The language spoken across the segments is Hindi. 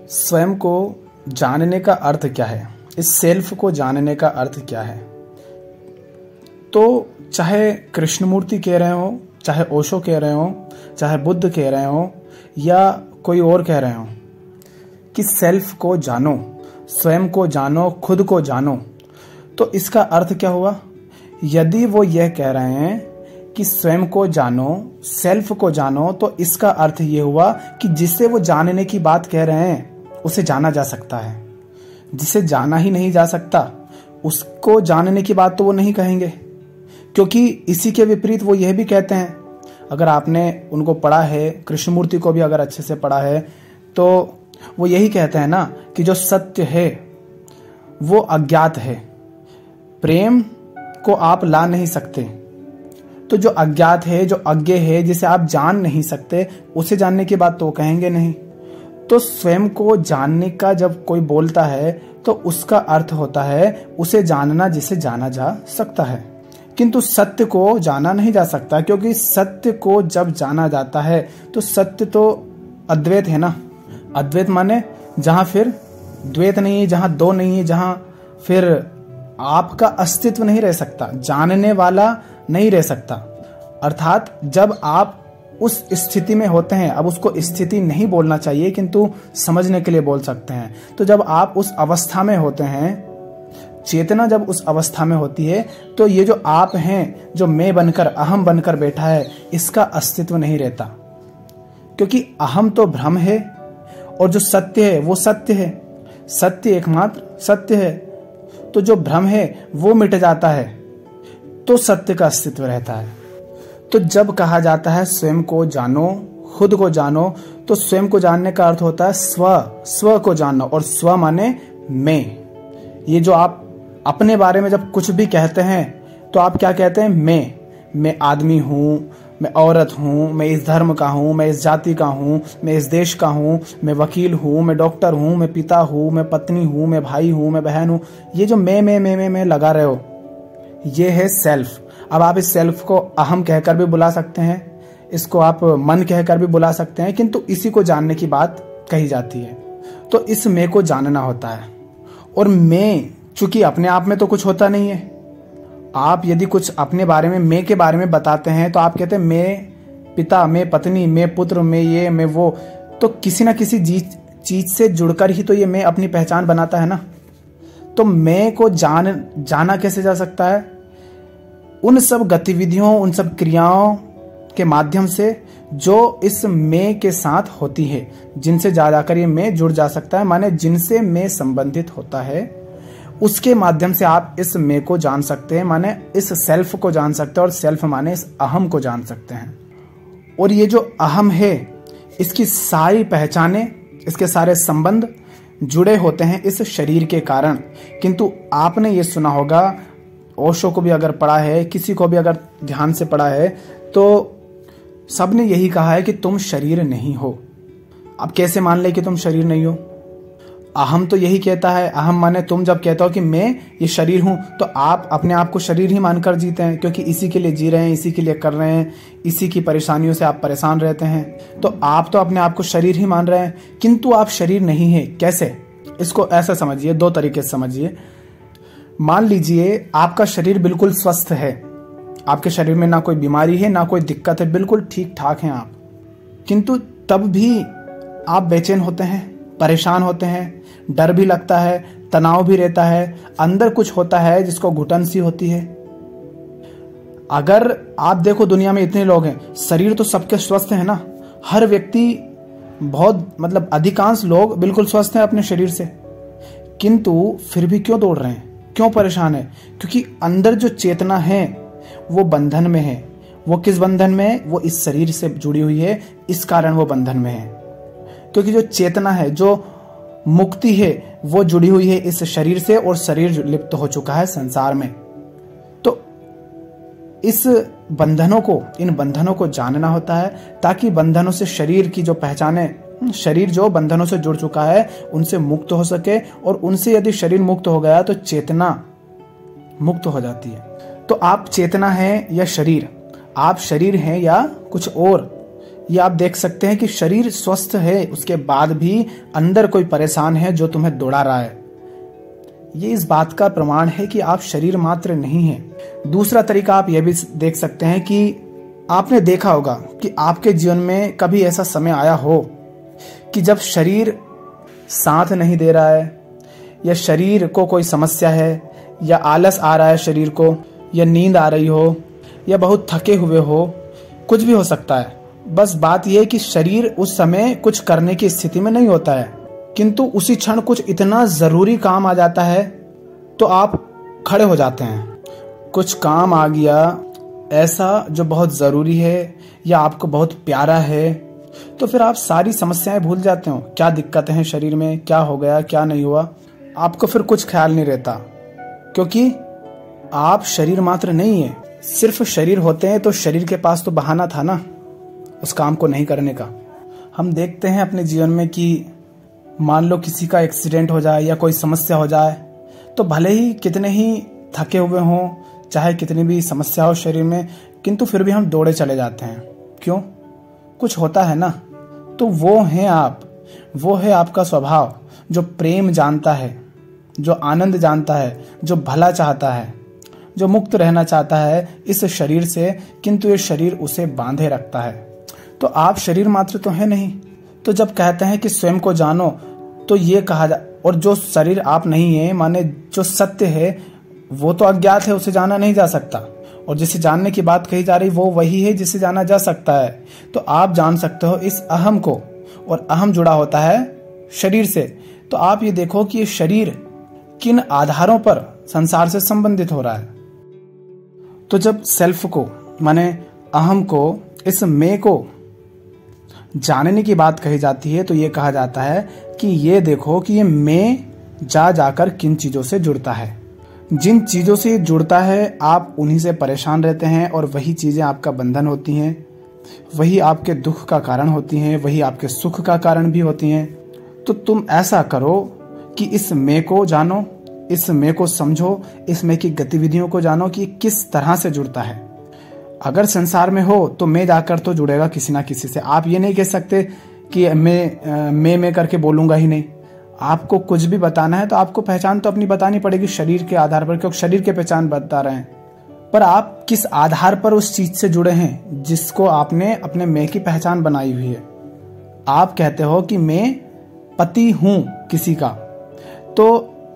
स्वयं को जानने का अर्थ क्या है, इस सेल्फ को जानने का अर्थ क्या है। तो चाहे कृष्णमूर्ति कह रहे हो, चाहे ओशो कह रहे हो, चाहे बुद्ध कह रहे हो या कोई और कह रहे हो कि सेल्फ को जानो, स्वयं को जानो, खुद को जानो, तो इसका अर्थ क्या हुआ। यदि वो यह कह रहे हैं कि स्वयं को जानो, सेल्फ को जानो, तो इसका अर्थ ये हुआ कि जिसे वो जानने की बात कह रहे हैं उसे जाना जा सकता है। जिसे जाना ही नहीं जा सकता उसको जानने की बात तो वो नहीं कहेंगे, क्योंकि इसी के विपरीत वो यह भी कहते हैं। अगर आपने उनको पढ़ा है, कृष्णमूर्ति को भी अगर अच्छे से पढ़ा है, तो वो यही कहते हैं ना कि जो सत्य है वो अज्ञात है, प्रेम को आप ला नहीं सकते। तो जो अज्ञात है, जो अज्ञे है, जिसे आप जान नहीं सकते, उसे जानने की बात तो वो कहेंगे नहीं। तो स्वयं को जानने का जब कोई बोलता है तो उसका अर्थ होता है उसे जानना जिसे जाना जा सकता है, किंतु सत्य को जाना नहीं जा सकता, क्योंकि सत्य को जब जाना जाता है तो सत्य तो अद्वैत है ना। अद्वैत माने जहां फिर द्वैत नहीं है, जहां दो नहीं है, जहां फिर आपका अस्तित्व नहीं रह सकता, जानने वाला नहीं रह सकता। अर्थात जब आप उस स्थिति में होते हैं, अब उसको स्थिति नहीं बोलना चाहिए किंतु समझने के लिए बोल सकते हैं, तो जब आप उस अवस्था में होते हैं, चेतना जब उस अवस्था में होती है, तो ये जो आप हैं, जो मैं बनकर, अहम बनकर बैठा है, इसका अस्तित्व नहीं रहता, क्योंकि अहम तो भ्रम है और जो सत्य है वो सत्य है, सत्य एकमात्र सत्य है। तो जो भ्रम है वो मिट जाता है तो सत्य का अस्तित्व रहता है। तो जब कहा जाता है स्वयं को जानो, खुद को जानो, तो स्वयं को जानने का अर्थ होता है स्व को जानना, और स्व माने मैं। ये जो आप अपने बारे में जब कुछ भी कहते हैं तो आप क्या कहते हैं, मैं आदमी हूं, मैं औरत हूं, मैं इस धर्म का हूं, मैं इस जाति का हूं, मैं इस देश का हूं, मैं वकील हूं, मैं डॉक्टर हूं, मैं पिता हूं, मैं पत्नी हूं, मैं भाई हूं, मैं बहन हूं। ये जो मैं लगा रहे हो, ये है सेल्फ। अब आप इस सेल्फ को अहम कहकर भी बुला सकते हैं, इसको आप मन कहकर भी बुला सकते हैं, किंतु इसी को जानने की बात कही जाती है। तो इस मैं को जानना होता है। और मैं चूंकि अपने आप में तो कुछ होता नहीं है, आप यदि कुछ अपने बारे में, मैं के बारे में बताते हैं तो आप कहते हैं मैं पिता, मैं पत्नी, मैं पुत्र, मैं ये, मैं वो। तो किसी ना किसी चीज से जुड़कर ही तो ये मैं अपनी पहचान बनाता है ना। तो मैं को जाना कैसे जा सकता है? उन सब गतिविधियों, उन सब क्रियाओं के माध्यम से जो इस मैं के साथ होती है, जिनसे जाकर ये मैं जुड़ जा सकता है, माने जिनसे मैं संबंधित होता है, उसके माध्यम से आप इस मैं को जान सकते हैं, माने इस सेल्फ को जान सकते हैं, और सेल्फ माने इस अहम को जान सकते हैं। और ये जो अहम है, इसकी सारी पहचाने, इसके सारे संबंध जुड़े होते हैं इस शरीर के कारण। किंतु आपने ये सुना होगा, ओशो को भी अगर पढ़ा है, किसी को भी अगर ध्यान से पढ़ा है, तो सबने यही कहा है कि तुम शरीर नहीं हो। अब कैसे मान ले कि तुम शरीर नहीं हो? अहम तो यही कहता है। अहम माने तुम जब कहते हो कि मैं ये शरीर हूं, तो आप अपने आप को शरीर ही मानकर जीते हैं, क्योंकि इसी के लिए जी रहे हैं, इसी के लिए कर रहे हैं, इसी की परेशानियों से आप परेशान रहते हैं। तो आप तो अपने आप को शरीर ही मान रहे हैं, किंतु आप शरीर नहीं है। कैसे? इसको ऐसा समझिए, दो तरीके से समझिए। मान लीजिए आपका शरीर बिल्कुल स्वस्थ है, आपके शरीर में ना कोई बीमारी है, ना कोई दिक्कत है, बिल्कुल ठीक ठाक हैं आप, किंतु तब भी आप बेचैन होते हैं, परेशान होते हैं, डर भी लगता है, तनाव भी रहता है, अंदर कुछ होता है जिसको घुटन सी होती है। अगर आप देखो दुनिया में इतने लोग हैं, शरीर तो सबके स्वस्थ है ना, हर व्यक्ति, बहुत मतलब अधिकांश लोग बिल्कुल स्वस्थ हैं अपने शरीर से, किंतु फिर भी क्यों दौड़ रहे हैं, क्यों परेशान है? क्योंकि अंदर जो चेतना है वो बंधन में है। वो किस बंधन में है? वो इस शरीर से जुड़ी हुई है, इस कारण वो बंधन में है। क्योंकि जो चेतना है, जो मुक्ति है, वो जुड़ी हुई है इस शरीर से, और शरीर लिप्त हो चुका है संसार में। तो इस बंधनों को, इन बंधनों को जानना होता है, ताकि बंधनों से शरीर की जो पहचाने, शरीर जो बंधनों से जुड़ चुका है उनसे मुक्त हो सके, और उनसे यदि शरीर मुक्त हो गया तो चेतना मुक्त हो जाती है। तो आप चेतना है या शरीर, आप शरीर हैं या कुछ और, ये आप देख सकते हैं कि शरीर स्वस्थ है, उसके बाद भी अंदर कोई परेशान है जो तुम्हें दौड़ा रहा है। ये इस बात का प्रमाण है कि आप शरीर मात्र नहीं हैं। दूसरा तरीका आप यह भी देख सकते हैं कि आपने देखा होगा कि आपके जीवन में कभी ऐसा समय आया हो कि जब शरीर साथ नहीं दे रहा है, या शरीर को कोई समस्या है, या आलस आ रहा है शरीर को, या नींद आ रही हो, या बहुत थके हुए हो, कुछ भी हो सकता है। बस बात यह है कि शरीर उस समय कुछ करने की स्थिति में नहीं होता है, किंतु उसी क्षण कुछ इतना जरूरी काम आ जाता है तो आप खड़े हो जाते हैं। कुछ काम आ गया ऐसा जो बहुत जरूरी है या आपको बहुत प्यारा है, तो फिर आप सारी समस्याएं भूल जाते हो। क्या दिक्कतें हैं शरीर में, क्या हो गया, क्या नहीं हुआ, आपको फिर कुछ ख्याल नहीं रहता, क्योंकि आप शरीर मात्र नहीं है। सिर्फ शरीर होते हैं तो शरीर के पास तो बहाना था ना उस काम को नहीं करने का। हम देखते हैं अपने जीवन में कि मान लो किसी का एक्सीडेंट हो जाए या कोई समस्या हो जाए, तो भले ही कितने ही थके हुए हों, चाहे कितनी भी समस्या हो शरीर में, किंतु फिर भी हम दौड़े चले जाते हैं। क्यों? कुछ होता है ना। तो वो हैं आप, वो है आपका स्वभाव जो प्रेम जानता है, जो आनंद जानता है, जो भला चाहता है, जो मुक्त रहना चाहता है इस शरीर से, किंतु ये शरीर उसे बांधे रखता है। तो आप शरीर मात्र तो है नहीं। तो जब कहते हैं कि स्वयं को जानो, तो ये कहा जा, और जो शरीर आप नहीं है, माने जो सत्य है वो तो अज्ञात है, उसे जाना नहीं जा सकता, और जिसे जानने की बात कही जा रही वो वही है जिसे जाना जा सकता है। तो आप जान सकते हो इस अहम को, और अहम जुड़ा होता है शरीर से। तो आप ये देखो कि ये शरीर किन आधारों पर संसार से संबंधित हो रहा है। तो जब सेल्फ को माने अहम को, इस मैं को जानने की बात कही जाती है, तो ये कहा जाता है कि ये देखो कि ये मैं जा जाकर किन चीजों से जुड़ता है। जिन चीजों से जुड़ता है आप उन्हीं से परेशान रहते हैं, और वही चीजें आपका बंधन होती हैं, वही आपके दुख का कारण होती हैं, वही आपके सुख का कारण भी होती हैं। तो तुम ऐसा करो कि इस मैं को जानो, इस मैं को समझो, इस मैं की गतिविधियों को जानो कि किस तरह से जुड़ता है। अगर संसार में हो तो मैं जाकर तो जुड़ेगा किसी ना किसी से। आप ये नहीं कह सकते कि मैं करके बोलूंगा ही नहीं। आपको कुछ भी बताना है तो आपको पहचान तो अपनी बतानी पड़ेगी शरीर के आधार पर, क्योंकि शरीर के पहचान बता रहे हैं। पर आप किस आधार पर उस चीज से जुड़े हैं जिसको आपने अपने मैं की पहचान बनाई हुई है। आप कहते हो कि मैं पति हूं किसी का, तो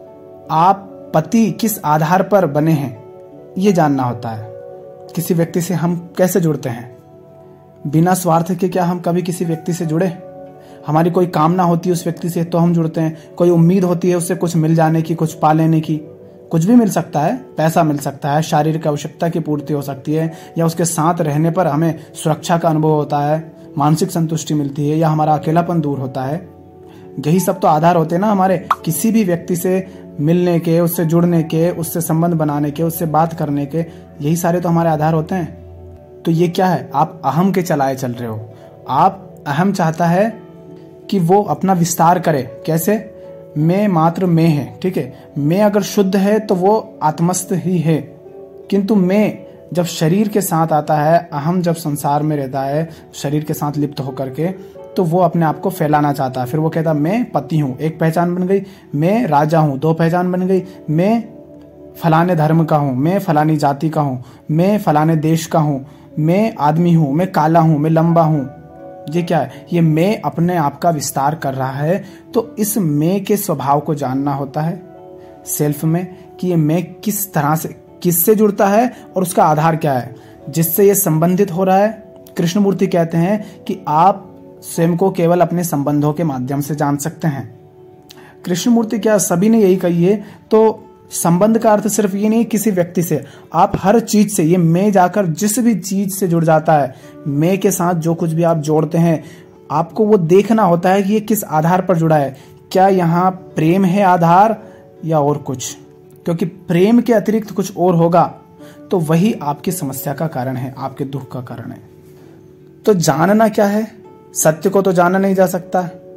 आप पति किस आधार पर बने हैं ये जानना होता है। किसी व्यक्ति से हम कैसे जुड़ते हैं? बिना स्वार्थ के क्या हम कभी किसी व्यक्ति से जुड़े? हमारी कोई कामना होती है उस व्यक्ति से तो हम जुड़ते हैं, कोई उम्मीद होती है उससे कुछ मिल जाने की, कुछ पा लेने की। कुछ भी मिल सकता है, पैसा मिल सकता है, शारीरिक आवश्यकता की पूर्ति हो सकती है, या उसके साथ रहने पर हमें सुरक्षा का अनुभव होता है, मानसिक संतुष्टि मिलती है, या हमारा अकेलापन दूर होता है। यही सब तो आधार होते हैं ना हमारे किसी भी व्यक्ति से मिलने के, उससे जुड़ने के, उससे संबंध बनाने के, उससे बात करने के। यही सारे तो हमारे आधार होते हैं। तो ये क्या है? आप अहम के चलाए चल रहे हो। आप अहम चाहता है कि वो अपना विस्तार करे। कैसे? मैं मात्र मैं है, ठीक है। मैं अगर शुद्ध है तो वो आत्मस्थ ही है, किंतु मैं जब शरीर के साथ आता है, अहम जब संसार में रहता है शरीर के साथ लिप्त होकर के, तो वो अपने आप को फैलाना चाहता है। फिर वो कहता मैं पति हूं, एक पहचान बन गई। मैं राजा हूं, दो पहचान बन गई। मैं फलाने धर्म का हूं, मैं फलानी जाति का हूं, मैं फलाने देश का हूं, मैं आदमी हूं, मैं काला हूं, मैं लंबा हूं। ये क्या है? ये मैं अपने आप का विस्तार कर रहा है। तो इस मैं के स्वभाव को जानना होता है सेल्फ में, कि ये मैं किस तरह से, किससे जुड़ता है और उसका आधार क्या है जिससे ये संबंधित हो रहा है। कृष्णमूर्ति कहते हैं कि आप स्वयं को केवल अपने संबंधों के माध्यम से जान सकते हैं। कृष्णमूर्ति क्या, सभी ने यही कही है। तो संबंध का अर्थ सिर्फ ये नहीं किसी व्यक्ति से, आप हर चीज से, ये मैं जाकर जिस भी चीज से जुड़ जाता है, मैं के साथ जो कुछ भी आप जोड़ते हैं, आपको वो देखना होता है कि ये किस आधार पर जुड़ा है। क्या यहाँ प्रेम है आधार या और कुछ? क्योंकि प्रेम के अतिरिक्त कुछ और होगा तो वही आपकी समस्या का कारण है, आपके दुख का कारण है। तो जानना क्या है? सत्य को तो जाना नहीं जा सकता।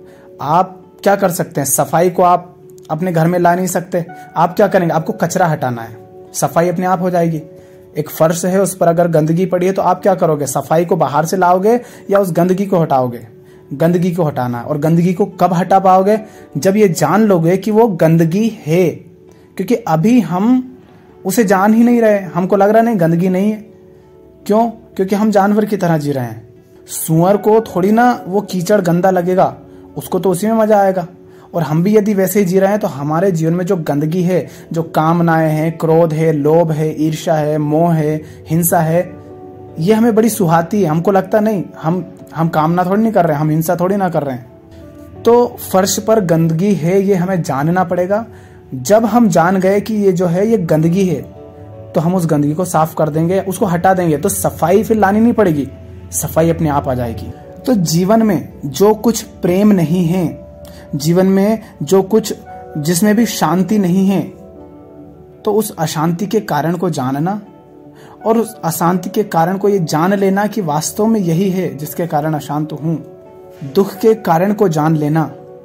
आप क्या कर सकते हैं? सफाई को आप अपने घर में ला नहीं सकते। आप क्या करेंगे? आपको कचरा हटाना है, सफाई अपने आप हो जाएगी। एक फर्श है, उस पर अगर गंदगी पड़ी है तो आप क्या करोगे? सफाई को बाहर से लाओगे या उस गंदगी को हटाओगे? गंदगी को हटाना। और गंदगी को कब हटा पाओगे? जब ये जान लोगे कि वो गंदगी है। क्योंकि अभी हम उसे जान ही नहीं रहे, हमको लग रहा नहीं गंदगी नहीं है। क्यों? क्योंकि हम जानवर की तरह जी रहे हैं। सुअर को थोड़ी ना वो कीचड़ गंदा लगेगा, उसको तो उसी में मजा आएगा। और हम भी यदि वैसे ही जी रहे हैं तो हमारे जीवन में जो गंदगी है, जो कामनाएं हैं, क्रोध है, लोभ है, ईर्ष्या है, मोह है, हिंसा है, ये हमें बड़ी सुहाती है। हमको लगता नहीं, हम कामना थोड़ी नहीं कर रहे हैं, हम हिंसा थोड़ी ना कर रहे हैं। तो फर्श पर गंदगी है, ये हमें जानना पड़ेगा। जब हम जान गए कि ये जो है ये गंदगी है, तो हम उस गंदगी को साफ कर देंगे, उसको हटा देंगे। तो सफाई फिर लानी नहीं पड़ेगी, सफाई अपने आप आ जाएगी। तो जीवन में जो कुछ प्रेम नहीं है, जीवन में जो कुछ जिसमें भी शांति नहीं है, तो उस अशांति के कारण को जानना और उस अशांति के कारण को ये जान लेना कि वास्तव में यही है जिसके कारण अशांत हूं, दुख के कारण को जान लेना,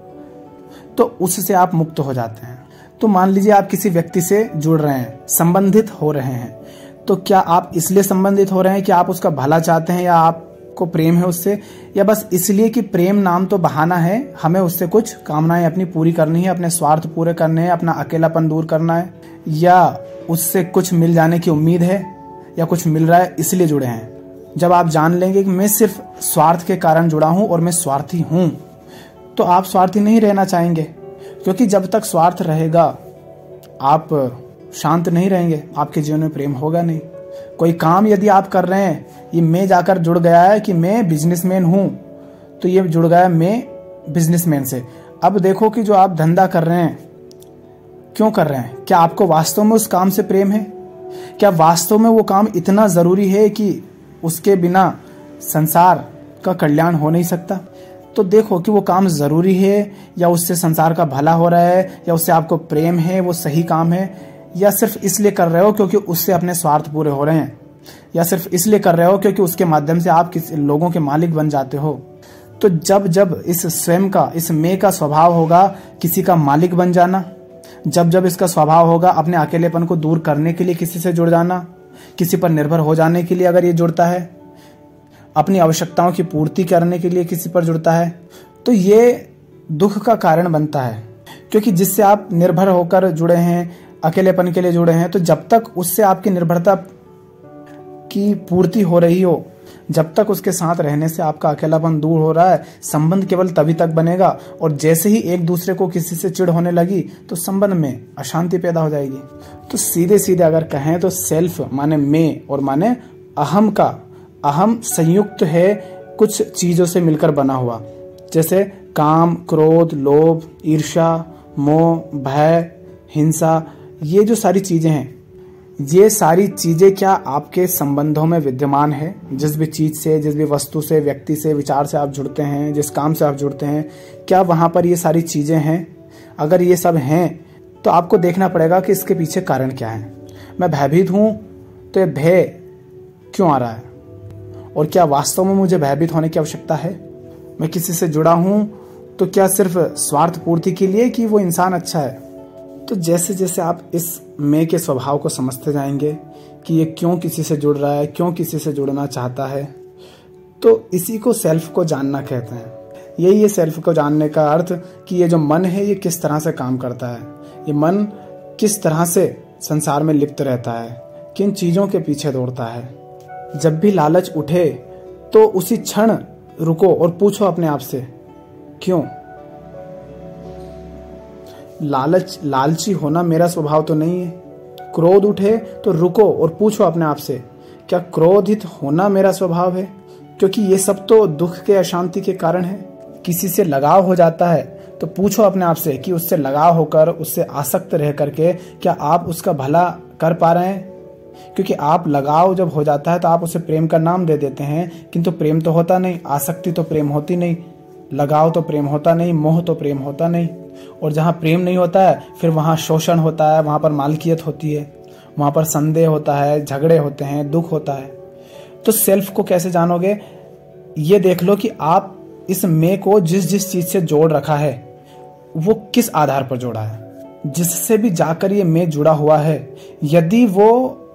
तो उससे आप मुक्त हो जाते हैं। तो मान लीजिए आप किसी व्यक्ति से जुड़ रहे हैं, संबंधित हो रहे हैं, तो क्या आप इसलिए संबंधित हो रहे हैं कि आप उसका भला चाहते हैं या आपको प्रेम है उससे, या बस इसलिए कि प्रेम नाम तो बहाना है, हमें उससे कुछ कामनाएं अपनी पूरी करनी है, अपने स्वार्थ पूरे करने हैं, अपना अकेलापन दूर करना है, या उससे कुछ मिल जाने की उम्मीद है या कुछ मिल रहा है इसलिए जुड़े हैं। जब आप जान लेंगे कि मैं सिर्फ स्वार्थ के कारण जुड़ा हूं और मैं स्वार्थी हूं, तो आप स्वार्थी नहीं रहना चाहेंगे। क्योंकि जब तक स्वार्थ रहेगा आप शांत नहीं रहेंगे, आपके जीवन में प्रेम होगा नहीं। कोई काम यदि आप कर रहे हैं, ये मैं जाकर जुड़ गया है कि मैं बिजनेसमैन हूं, तो ये जुड़ गया मैं बिजनेसमैन से। अब देखो कि जो आप धंधा कर रहे हैं, क्यों कर रहे हैं? क्या आपको वास्तव में उस काम से प्रेम है? क्या वास्तव में वो काम इतना जरूरी है कि उसके बिना संसार का कल्याण हो नहीं सकता? तो देखो कि वो काम जरूरी है, या उससे संसार का भला हो रहा है, या उससे आपको प्रेम है, वो सही काम है, या सिर्फ इसलिए कर रहे हो क्योंकि उससे अपने स्वार्थ पूरे हो रहे हैं, या सिर्फ इसलिए कर रहे हो क्योंकि उसके माध्यम से आप किसी लोगों के मालिक बन जाते हो। तो जब जब इस स्वयं का, इस मैं का स्वभाव होगा किसी का मालिक बन जाना, जब जब इसका स्वभाव होगा अपने अकेलेपन को दूर करने के लिए किसी से जुड़ जाना, किसी पर निर्भर हो जाने के लिए अगर ये जुड़ता है, अपनी आवश्यकताओं की पूर्ति करने के लिए किसी पर जुड़ता है, तो ये दुख का कारण बनता है। क्योंकि जिससे आप निर्भर होकर जुड़े हैं, अकेलेपन के लिए जुड़े हैं, तो जब तक उससे आपकी निर्भरता की पूर्ति हो रही हो, जब तक उसके साथ रहने से आपका अकेलापन दूर हो रहा है, संबंध केवल तभी तक बनेगा। और जैसे ही एक दूसरे को किसी से चिढ़ होने लगी तो संबंध में अशांति पैदा हो जाएगी। तो सीधे सीधे अगर कहें तो सेल्फ माने मैं और माने अहम का, अहम संयुक्त है कुछ चीजों से मिलकर बना हुआ, जैसे काम, क्रोध, लोभ, ईर्ष्या, मोह, भय, हिंसा, ये जो सारी चीजें हैं, ये सारी चीजें क्या आपके संबंधों में विद्यमान है? जिस भी चीज से, जिस भी वस्तु से, व्यक्ति से, विचार से आप जुड़ते हैं, जिस काम से आप जुड़ते हैं, क्या वहां पर ये सारी चीजें हैं? अगर ये सब हैं तो आपको देखना पड़ेगा कि इसके पीछे कारण क्या है। मैं भयभीत हूं तो ये भय क्यों आ रहा है, और क्या वास्तव में मुझे भयभीत होने की आवश्यकता है? मैं किसी से जुड़ा हूं तो क्या सिर्फ स्वार्थ पूर्ति के लिए कि वो इंसान अच्छा है? तो जैसे जैसे आप इस मैं के स्वभाव को समझते जाएंगे कि ये क्यों किसी से जुड़ रहा है, क्यों किसी से जुड़ना चाहता है, तो इसी को सेल्फ को जानना कहते हैं। यही है सेल्फ को जानने का अर्थ, कि ये जो मन है ये किस तरह से काम करता है, ये मन किस तरह से संसार में लिप्त रहता है, किन चीजों के पीछे दौड़ता है। जब भी लालच उठे तो उसी क्षण रुको और पूछो अपने आप से, क्यों? लालची होना मेरा स्वभाव तो नहीं है। क्रोध उठे तो रुको और पूछो अपने आप से, क्या क्रोधित होना मेरा स्वभाव है? क्योंकि ये सब तो दुख के, अशांति के कारण है। किसी से लगाव हो जाता है तो पूछो अपने आप से कि उससे लगाव होकर, उससे आसक्त रह करके क्या आप उसका भला कर पा रहे हैं? क्योंकि आप लगाव जब हो जाता है तो आप उसे प्रेम का नाम दे देते हैं, किंतु प्रेम तो होता नहीं, आसक्ति तो प्रेम होती नहीं, लगाव तो प्रेम होता नहीं, मोह तो प्रेम होता नहीं। और जहाँ प्रेम नहीं होता है फिर वहाँ शोषण होता है, वहाँ पर मालकियत होती है, वहाँ पर संदेह होता है, झगड़े होते हैं, दुख होता है। तो सेल्फ को कैसे जानोगे? ये देख लो कि आप इस मैं को जिस जिस चीज से जोड़ रखा है वो किस आधार पर जोड़ा है। जिससे भी जाकर ये मैं जुड़ा हुआ है, यदि वो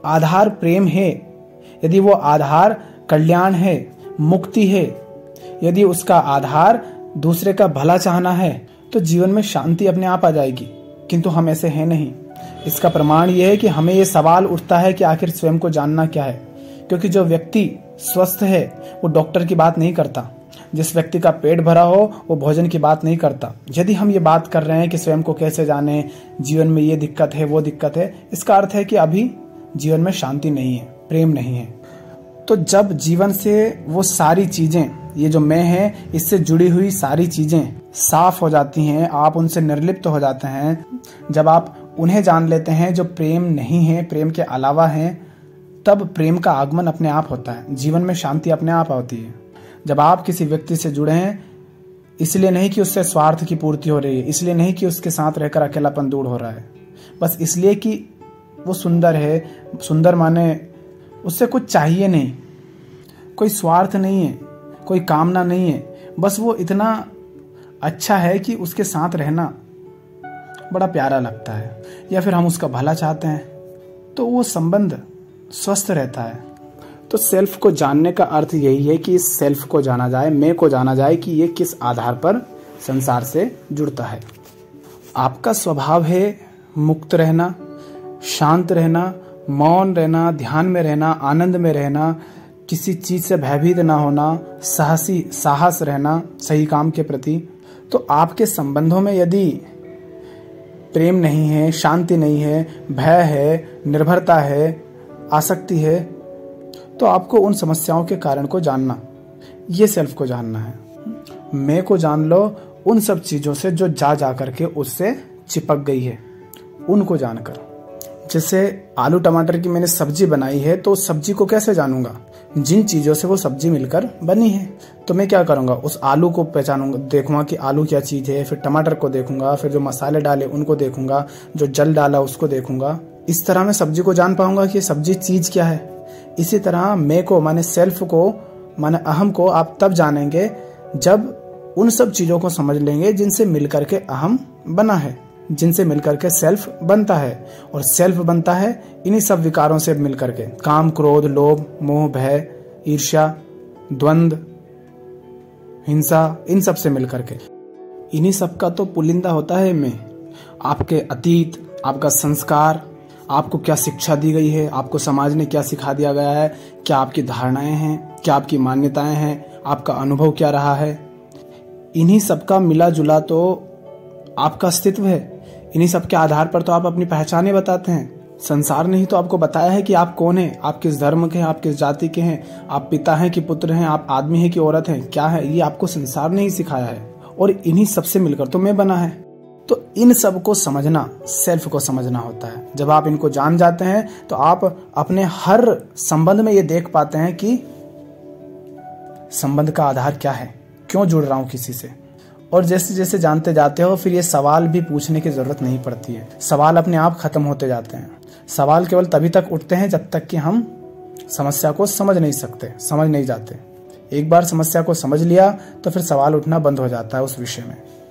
आधार प्रेम है, यदि वो आधार कल्याण है, मुक्ति है, यदि उसका आधार दूसरे का भला चाहना है, तो जीवन में शांति अपने आप आ जाएगी। किंतु हम ऐसे हैं नहीं। इसका प्रमाण यह है कि हमें ये सवाल उठता है कि आखिर स्वयं को जानना क्या है। क्योंकि जो व्यक्ति स्वस्थ है वो डॉक्टर की बात नहीं करता, जिस व्यक्ति का पेट भरा हो वो भोजन की बात नहीं करता। यदि हम ये बात कर रहे हैं कि स्वयं को कैसे जाने, जीवन में ये दिक्कत है वो दिक्कत है, इसका अर्थ है कि अभी जीवन में शांति नहीं है, प्रेम नहीं है। तो जब जीवन से वो सारी चीजें, ये जो मैं है, इससे जुड़ी हुई सारी चीजें साफ हो जाती हैं, आप उनसे निर्लिप्त हो जाते हैं, जब आप उन्हें जान लेते हैं जो प्रेम नहीं है, प्रेम के अलावा हैं, तब प्रेम का आगमन अपने आप होता है, जीवन में शांति अपने आप होती है। जब आप किसी व्यक्ति से जुड़े हैं, इसलिए नहीं कि उससे स्वार्थ की पूर्ति हो रही है, इसलिए नहीं कि उसके साथ रहकर अकेलापन दूर हो रहा है, बस इसलिए कि वो सुंदर है। सुंदर माने उससे कुछ चाहिए नहीं, कोई स्वार्थ नहीं है, कोई कामना नहीं है, बस वो इतना अच्छा है कि उसके साथ रहना बड़ा प्यारा लगता है, या फिर हम उसका भला चाहते हैं, तो वो संबंध स्वस्थ रहता है। तो सेल्फ को जानने का अर्थ यही है कि इस सेल्फ को जाना जाए, मैं को जाना जाए कि ये किस आधार पर संसार से जुड़ता है। आपका स्वभाव है मुक्त रहना, शांत रहना, मौन रहना, ध्यान में रहना, आनंद में रहना, किसी चीज से भयभीत ना होना, साहस रहना सही काम के प्रति। तो आपके संबंधों में यदि प्रेम नहीं है, शांति नहीं है, भय है, निर्भरता है, आसक्ति है, तो आपको उन समस्याओं के कारण को जानना, ये सेल्फ को जानना है। मैं को जान लो उन सब चीजों से जो जा करके उससे चिपक गई है, उनको जानकर। जैसे आलू टमाटर की मैंने सब्जी बनाई है, तो उस सब्जी को कैसे जानूंगा? जिन चीजों से वो सब्जी मिलकर बनी है। तो मैं क्या करूंगा, उस आलू को पहचानूंगा, देखूंगा कि आलू क्या चीज है, फिर टमाटर को देखूंगा, फिर जो मसाले डाले उनको देखूंगा, जो जल डाला उसको देखूंगा। इस तरह मैं सब्जी को जान पाऊंगा कि सब्जी चीज क्या है। इसी तरह मैं को माने सेल्फ को माने अहम को आप तब जानेंगे जब उन सब चीजों को समझ लेंगे जिनसे मिलकर के अहम बना है, जिनसे मिलकर के सेल्फ बनता है। और सेल्फ बनता है इन्हीं सब विकारों से मिलकर के, काम, क्रोध, लोभ, मोह, भय, ईर्ष्या, द्वंद्व, हिंसा, इन सब से मिलकर के। इन्हीं सब का तो पुलिंदा होता है मैं। आपके अतीत, आपका संस्कार, आपको क्या शिक्षा दी गई है, आपको समाज ने क्या सिखा दिया गया है, क्या आपकी धारणाएं हैं, क्या आपकी मान्यताएं हैं, आपका अनुभव क्या रहा है, इन्हीं सब का मिला जुला तो आपका अस्तित्व है। इन्हीं सब के आधार पर तो आप अपनी पहचानें बताते हैं। संसार ने ही तो आपको बताया है कि आप कौन हैं, आप किस धर्म के हैं, आप किस जाति के हैं, आप पिता हैं कि पुत्र हैं, आप आदमी हैं कि औरत हैं, क्या है, ये आपको संसार ने ही सिखाया है। और इन्हीं सब से मिलकर तो मैं बना है। तो इन सब को समझना सेल्फ को समझना होता है। जब आप इनको जान जाते हैं तो आप अपने हर संबंध में ये देख पाते हैं कि संबंध का आधार क्या है, क्यों जुड़ रहा हूं किसी से। और जैसे जैसे जानते जाते हो फिर ये सवाल भी पूछने की जरूरत नहीं पड़ती है। सवाल अपने आप खत्म होते जाते हैं। सवाल केवल तभी तक उठते हैं जब तक कि हम समस्या को समझ नहीं सकते, समझ नहीं जाते। एक बार समस्या को समझ लिया तो फिर सवाल उठना बंद हो जाता है उस विषय में।